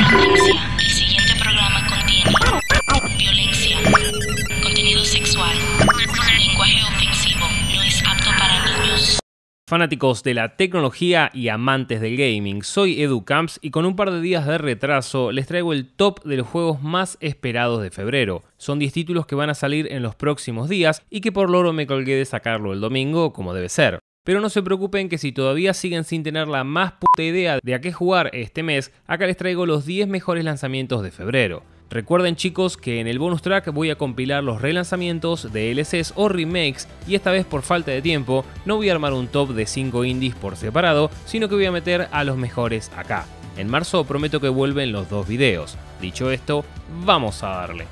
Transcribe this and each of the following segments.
Advertencia. El siguiente programa contiene violencia, contenido sexual, lenguaje ofensivo, no es apto para niños. Fanáticos de la tecnología y amantes del gaming, soy Edu Camps y con un par de días de retraso les traigo el top de los juegos más esperados de febrero. Son 10 títulos que van a salir en los próximos días y que por loro me colgué de sacarlo el domingo como debe ser. Pero no se preocupen que si todavía siguen sin tener la más puta idea de a qué jugar este mes, acá les traigo los 10 mejores lanzamientos de febrero. Recuerden chicos que en el bonus track voy a compilar los relanzamientos, DLCs o remakes y esta vez por falta de tiempo no voy a armar un top de 5 indies por separado, sino que voy a meter a los mejores acá. En marzo prometo que vuelven los 2 videos. Dicho esto, vamos a darle.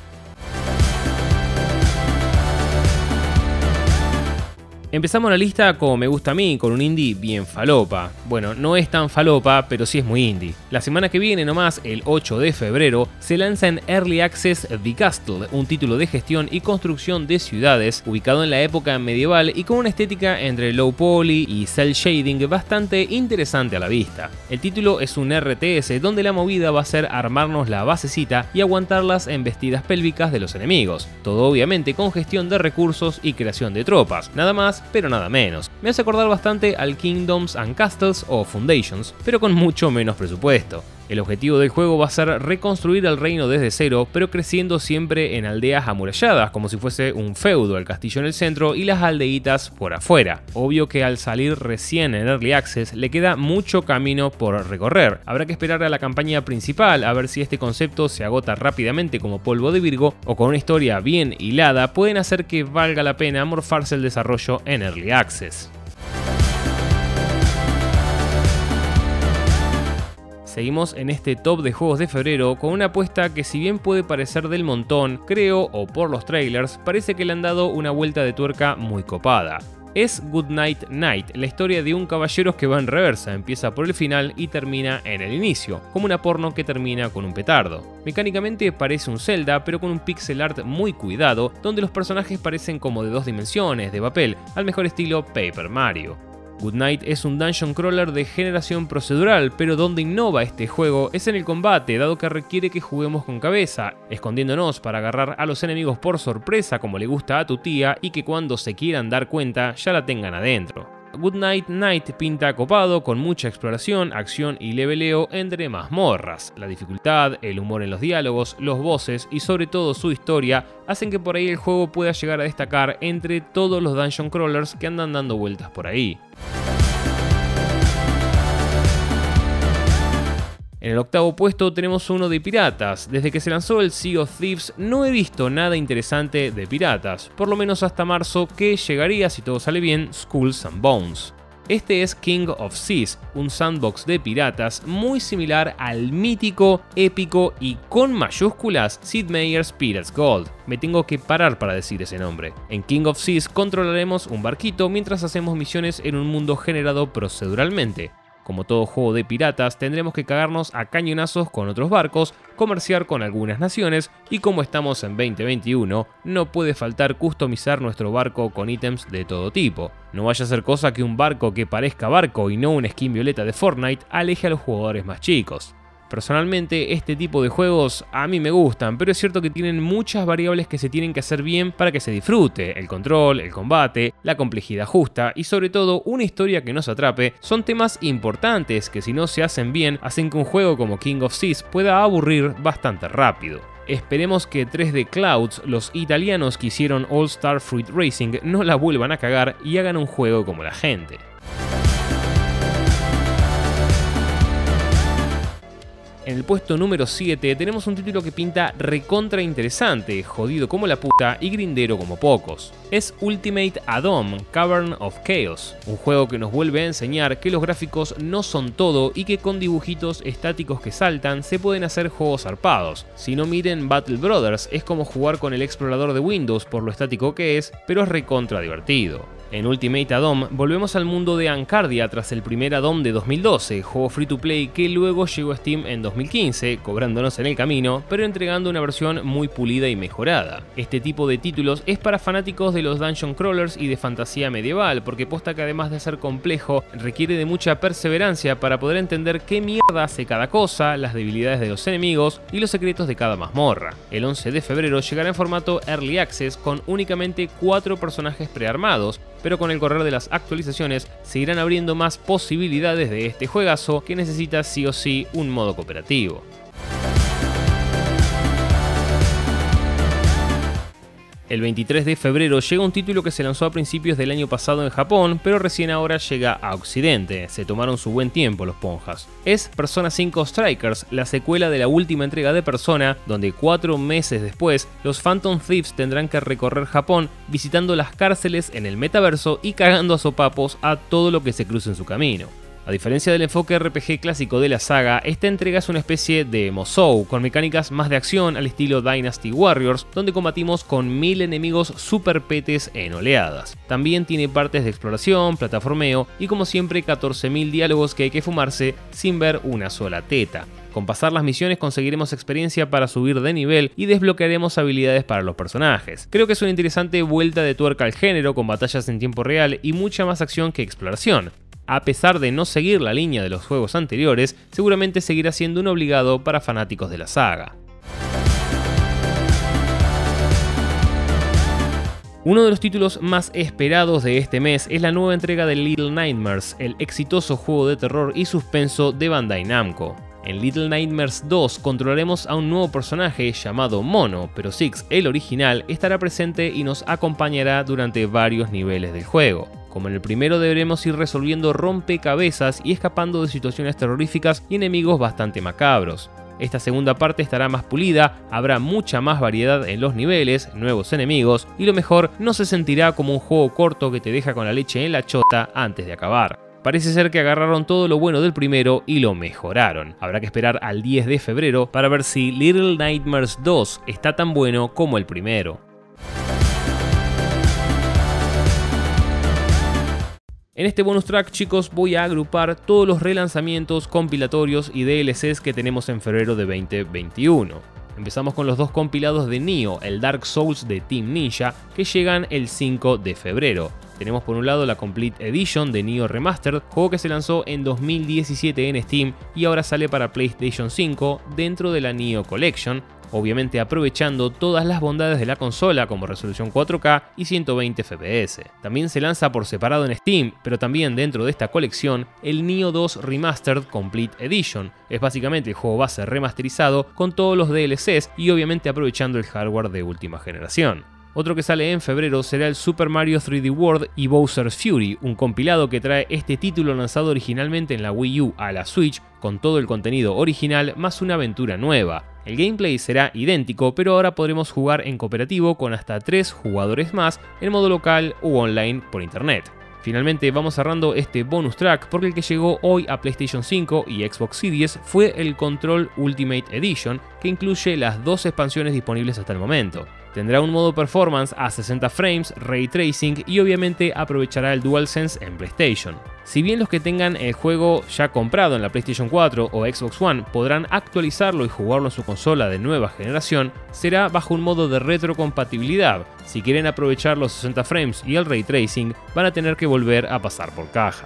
Empezamos la lista como me gusta a mí, con un indie bien falopa. Bueno, no es tan falopa, pero sí es muy indie. La semana que viene nomás, el 8 de febrero, se lanza en Early Access The Castle, un título de gestión y construcción de ciudades, ubicado en la época medieval y con una estética entre low poly y cel shading bastante interesante a la vista. El título es un RTS donde la movida va a ser armarnos la basecita y aguantar las embestidas pélvicas de los enemigos. Todo obviamente con gestión de recursos y creación de tropas, nada más pero nada menos. Me hace acordar bastante al Kingdoms and Castles o Foundations, pero con mucho menos presupuesto. El objetivo del juego va a ser reconstruir el reino desde cero, pero creciendo siempre en aldeas amuralladas, como si fuese un feudo, el castillo en el centro y las aldeitas por afuera. Obvio que al salir recién en Early Access le queda mucho camino por recorrer. Habrá que esperar a la campaña principal a ver si este concepto se agota rápidamente como polvo de Virgo o con una historia bien hilada pueden hacer que valga la pena morfarse el desarrollo en Early Access. Seguimos en este top de juegos de febrero con una apuesta que si bien puede parecer del montón, creo, o por los trailers, parece que le han dado una vuelta de tuerca muy copada. Es Goodnight Knight, la historia de un caballero que va en reversa, empieza por el final y termina en el inicio, como una porno que termina con un petardo. Mecánicamente parece un Zelda, pero con un pixel art muy cuidado, donde los personajes parecen como de 2 dimensiones, de papel, al mejor estilo Paper Mario. Goodnight es un dungeon crawler de generación procedural, pero donde innova este juego es en el combate, dado que requiere que juguemos con cabeza, escondiéndonos para agarrar a los enemigos por sorpresa como le gusta a tu tía y que cuando se quieran dar cuenta ya la tengan adentro. Goodnight Knight pinta copado con mucha exploración, acción y leveleo entre mazmorras. La dificultad, el humor en los diálogos, los bosses y sobre todo su historia hacen que por ahí el juego pueda llegar a destacar entre todos los dungeon crawlers que andan dando vueltas por ahí. En el octavo puesto tenemos uno de piratas. Desde que se lanzó el Sea of Thieves no he visto nada interesante de piratas, por lo menos hasta marzo que llegaría, si todo sale bien, Skulls and Bones. Este es King of Seas, un sandbox de piratas muy similar al mítico, épico y con mayúsculas Sid Meier's Pirates Gold. Me tengo que parar para decir ese nombre. En King of Seas controlaremos un barquito mientras hacemos misiones en un mundo generado proceduralmente. Como todo juego de piratas, tendremos que cagarnos a cañonazos con otros barcos, comerciar con algunas naciones y como estamos en 2021, no puede faltar customizar nuestro barco con ítems de todo tipo. No vaya a ser cosa que un barco que parezca barco y no una skin violeta de Fortnite aleje a los jugadores más chicos. Personalmente este tipo de juegos a mí me gustan, pero es cierto que tienen muchas variables que se tienen que hacer bien para que se disfrute. El control, el combate, la complejidad justa y sobre todo una historia que nos atrape son temas importantes que si no se hacen bien hacen que un juego como King of Seas pueda aburrir bastante rápido. Esperemos que 3D Clouds, los italianos que hicieron All Star Fruit Racing, no la vuelvan a cagar y hagan un juego como la gente. En el puesto número 7 tenemos un título que pinta recontra interesante, jodido como la puta y grindero como pocos. Es Ultimate Adam Cavern of Chaos, un juego que nos vuelve a enseñar que los gráficos no son todo y que con dibujitos estáticos que saltan se pueden hacer juegos zarpados. Si no miren Battle Brothers, es como jugar con el explorador de Windows por lo estático que es, pero es recontra divertido. En Ultimate Add-on volvemos al mundo de Ancardia tras el primer add-on de 2012, juego free to play que luego llegó a Steam en 2015, cobrándonos en el camino, pero entregando una versión muy pulida y mejorada. Este tipo de títulos es para fanáticos de los dungeon crawlers y de fantasía medieval, porque posta que además de ser complejo, requiere de mucha perseverancia para poder entender qué mierda hace cada cosa, las debilidades de los enemigos y los secretos de cada mazmorra. El 11 de febrero llegará en formato Early Access con únicamente 4 personajes prearmados, pero con el correr de las actualizaciones se irán abriendo más posibilidades de este juegazo que necesita sí o sí un modo cooperativo. El 23 de febrero llega un título que se lanzó a principios del año pasado en Japón, pero recién ahora llega a Occidente. Se tomaron su buen tiempo los ponjas. Es Persona 5 Strikers, la secuela de la última entrega de Persona, donde 4 meses después, los Phantom Thieves tendrán que recorrer Japón visitando las cárceles en el metaverso y cagando a sopapos a todo lo que se cruce en su camino. A diferencia del enfoque RPG clásico de la saga, esta entrega es una especie de Musou, con mecánicas más de acción al estilo Dynasty Warriors, donde combatimos con 1000 enemigos super petes en oleadas. También tiene partes de exploración, plataformeo y como siempre 14.000 diálogos que hay que fumarse sin ver una sola teta. Con pasar las misiones conseguiremos experiencia para subir de nivel y desbloquearemos habilidades para los personajes. Creo que es una interesante vuelta de tuerca al género con batallas en tiempo real y mucha más acción que exploración. A pesar de no seguir la línea de los juegos anteriores, seguramente seguirá siendo un obligado para fanáticos de la saga. Uno de los títulos más esperados de este mes es la nueva entrega de Little Nightmares, el exitoso juego de terror y suspenso de Bandai Namco. En Little Nightmares 2 controlaremos a un nuevo personaje llamado Mono, pero Six, el original, estará presente y nos acompañará durante varios niveles del juego. Como en el primero deberemos ir resolviendo rompecabezas y escapando de situaciones terroríficas y enemigos bastante macabros. Esta segunda parte estará más pulida, habrá mucha más variedad en los niveles, nuevos enemigos y lo mejor, no se sentirá como un juego corto que te deja con la leche en la chota antes de acabar. Parece ser que agarraron todo lo bueno del primero y lo mejoraron. Habrá que esperar al 10 de febrero para ver si Little Nightmares 2 está tan bueno como el primero. En este bonus track, chicos, voy a agrupar todos los relanzamientos, compilatorios y DLCs que tenemos en febrero de 2021. Empezamos con los dos compilados de Nioh, el Dark Souls de Team Ninja, que llegan el 5 de febrero. Tenemos por un lado la Complete Edition de Nioh Remastered, juego que se lanzó en 2017 en Steam y ahora sale para PlayStation 5 dentro de la Nioh Collection, obviamente aprovechando todas las bondades de la consola como resolución 4K y 120 FPS. También se lanza por separado en Steam, pero también dentro de esta colección, el Nioh 2 Remastered Complete Edition. Es básicamente el juego base remasterizado con todos los DLCs y obviamente aprovechando el hardware de última generación. Otro que sale en febrero será el Super Mario 3D World y Bowser's Fury, un compilado que trae este título lanzado originalmente en la Wii U a la Switch, con todo el contenido original más una aventura nueva. El gameplay será idéntico, pero ahora podremos jugar en cooperativo con hasta 3 jugadores más en modo local u online por internet. Finalmente vamos cerrando este bonus track porque el que llegó hoy a PlayStation 5 y Xbox Series fue el Control Ultimate Edition, que incluye las 2 expansiones disponibles hasta el momento. Tendrá un modo performance a 60 frames, ray tracing y obviamente aprovechará el DualSense en PlayStation. Si bien los que tengan el juego ya comprado en la PlayStation 4 o Xbox One podrán actualizarlo y jugarlo en su consola de nueva generación, será bajo un modo de retrocompatibilidad. Si quieren aprovechar los 60 frames y el ray tracing, van a tener que volver a pasar por caja.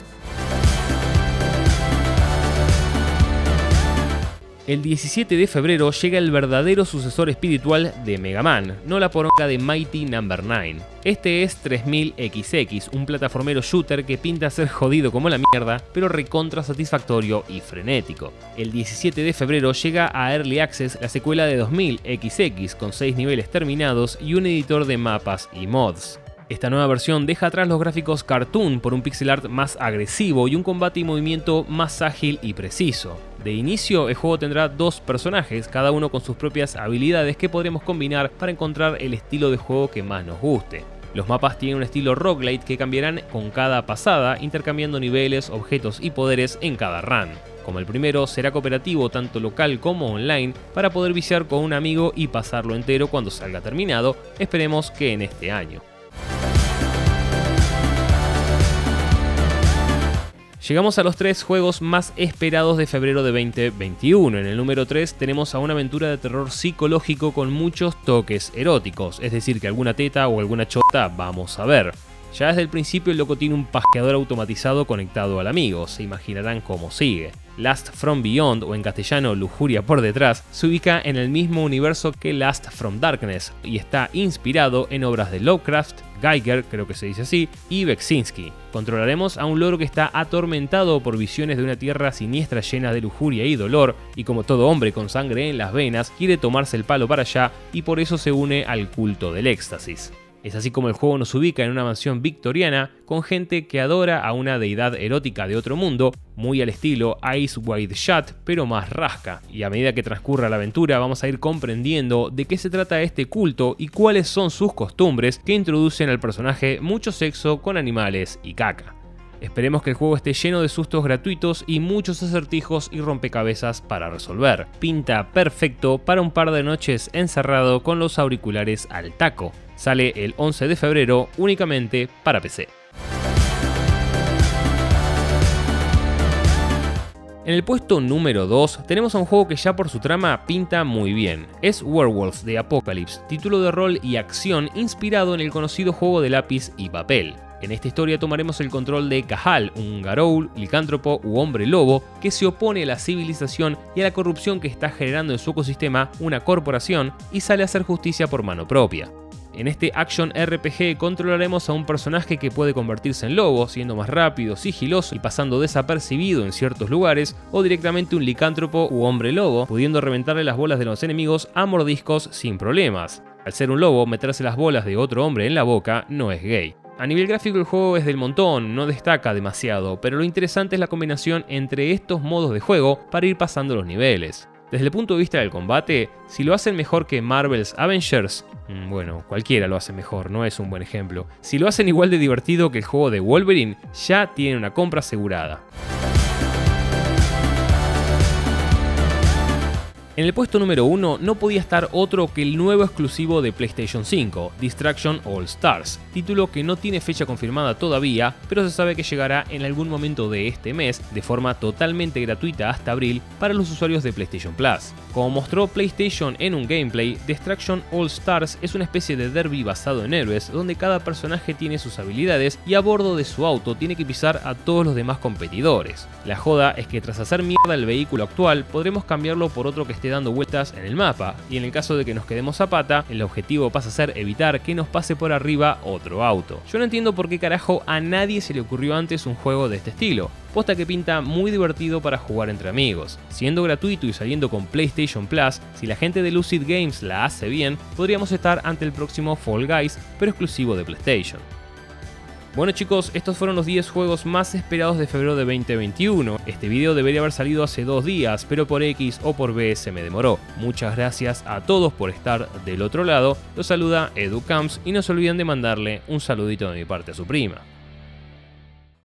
El 17 de febrero llega el verdadero sucesor espiritual de Mega Man, no la poronga de Mighty No. 9. Este es 3000XX, un plataformero shooter que pinta ser jodido como la mierda, pero recontra satisfactorio y frenético. El 17 de febrero llega a Early Access la secuela de 2000XX, con 6 niveles terminados y un editor de mapas y mods. Esta nueva versión deja atrás los gráficos cartoon por un pixel art más agresivo y un combate y movimiento más ágil y preciso. De inicio, el juego tendrá 2 personajes, cada uno con sus propias habilidades que podremos combinar para encontrar el estilo de juego que más nos guste. Los mapas tienen un estilo roguelite que cambiarán con cada pasada, intercambiando niveles, objetos y poderes en cada run. Como el primero, será cooperativo tanto local como online para poder viciar con un amigo y pasarlo entero cuando salga terminado, esperemos que en este año. Llegamos a los 3 juegos más esperados de febrero de 2021. En el número 3 tenemos a una aventura de terror psicológico con muchos toques eróticos, es decir que alguna teta o alguna chota vamos a ver. Ya desde el principio el loco tiene un pajeador automatizado conectado al amigo, se imaginarán cómo sigue. Last from Beyond, o en castellano Lujuria por detrás, se ubica en el mismo universo que Last from Darkness y está inspirado en obras de Lovecraft, Geiger, creo que se dice así, y Beksinski. Controlaremos a un loro que está atormentado por visiones de una tierra siniestra llena de lujuria y dolor, y como todo hombre con sangre en las venas, quiere tomarse el palo para allá y por eso se une al culto del éxtasis. Es así como el juego nos ubica en una mansión victoriana con gente que adora a una deidad erótica de otro mundo, muy al estilo Eyes Wide Shut, pero más rasca. Y a medida que transcurra la aventura vamos a ir comprendiendo de qué se trata este culto y cuáles son sus costumbres que introducen al personaje mucho sexo con animales y caca. Esperemos que el juego esté lleno de sustos gratuitos y muchos acertijos y rompecabezas para resolver. Pinta perfecto para un par de noches encerrado con los auriculares al taco. Sale el 11 de febrero únicamente para PC. En el puesto número 2 tenemos a un juego que ya por su trama pinta muy bien. Es Werewolf the Apocalypse, título de rol y acción inspirado en el conocido juego de lápiz y papel. En esta historia tomaremos el control de Cahal, un Garou, licántropo u hombre lobo que se opone a la civilización y a la corrupción que está generando en su ecosistema una corporación y sale a hacer justicia por mano propia. En este Action RPG controlaremos a un personaje que puede convertirse en lobo, siendo más rápido, sigiloso y pasando desapercibido en ciertos lugares, o directamente un licántropo u hombre lobo, pudiendo reventarle las bolas de los enemigos a mordiscos sin problemas. Al ser un lobo, meterse las bolas de otro hombre en la boca no es gay. A nivel gráfico el juego es del montón, no destaca demasiado, pero lo interesante es la combinación entre estos modos de juego para ir pasando los niveles. Desde el punto de vista del combate, si lo hacen mejor que Marvel's Avengers, bueno, cualquiera lo hace mejor, no es un buen ejemplo. Si lo hacen igual de divertido que el juego de Wolverine, ya tienen una compra asegurada. En el puesto número 1 no podía estar otro que el nuevo exclusivo de PlayStation 5, Distraction All Stars, título que no tiene fecha confirmada todavía, pero se sabe que llegará en algún momento de este mes de forma totalmente gratuita hasta abril para los usuarios de PlayStation Plus. Como mostró PlayStation en un gameplay, Distraction All Stars es una especie de derby basado en héroes donde cada personaje tiene sus habilidades y a bordo de su auto tiene que pisar a todos los demás competidores. La joda es que tras hacer mierda el vehículo actual podremos cambiarlo por otro que esté dando vueltas en el mapa, y en el caso de que nos quedemos a pata, el objetivo pasa a ser evitar que nos pase por arriba otro auto. Yo no entiendo por qué carajo a nadie se le ocurrió antes un juego de este estilo. Posta que pinta muy divertido para jugar entre amigos. Siendo gratuito y saliendo con PlayStation Plus, si la gente de Lucid Games la hace bien, podríamos estar ante el próximo Fall Guys, pero exclusivo de PlayStation. Bueno chicos, estos fueron los 10 juegos más esperados de febrero de 2021. Este video debería haber salido hace 2 días, pero por X o por B se me demoró. Muchas gracias a todos por estar del otro lado. Los saluda EduCamps y no se olviden de mandarle un saludito de mi parte a su prima.